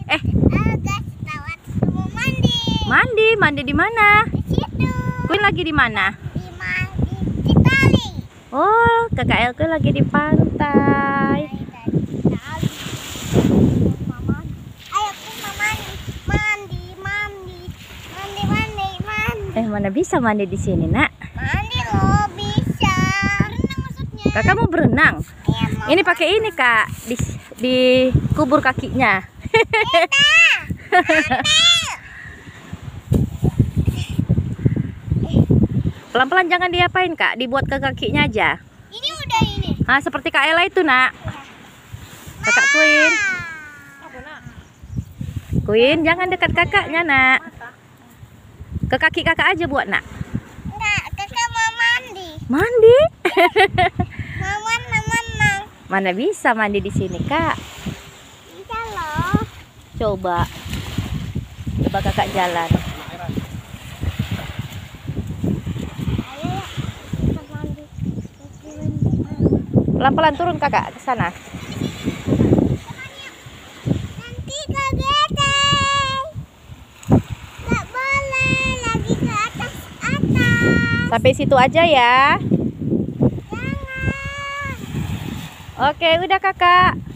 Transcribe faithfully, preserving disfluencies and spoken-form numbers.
Eh, Halo guys, selamat mau mandi. mandi, mandi di mana? Di situ. Queen lagi di mana? Di ma- di, di tali. Oh, kakak Elke lagi di pantai. Di tali. Mama. Ayo kita mandi. Mandi, mandi. Mandi, mandi, mandi. Eh, mana bisa mandi di sini, Nak? Mandi loh, bisa. Berenang maksudnya. Kakak mau berenang? Iya, mau. Ini pakai ini, Kak. Di di kubur kakinya. Pelan-pelan jangan diapain, Kak. Dibuat ke kakinya aja. Ini udah ini. Ah, seperti Kak Ella itu, Nak. Kakak Queen. Queen, jangan dekat kakaknya, Nak. Ke kaki kakak aja buat, Nak. Enggak, kakak mau mandi. Mandi? Mama, mama, mama. Mana bisa mandi di sini, Kak? Bisa loh. Coba. Coba kakak jalan. Ayo ya, kita mandi. Pelan-pelan turun kakak ke sana. Nanti kagetan. Gak boleh lagi ke atas atas. Sampai situ aja ya. Jangan. Oke, udah kakak.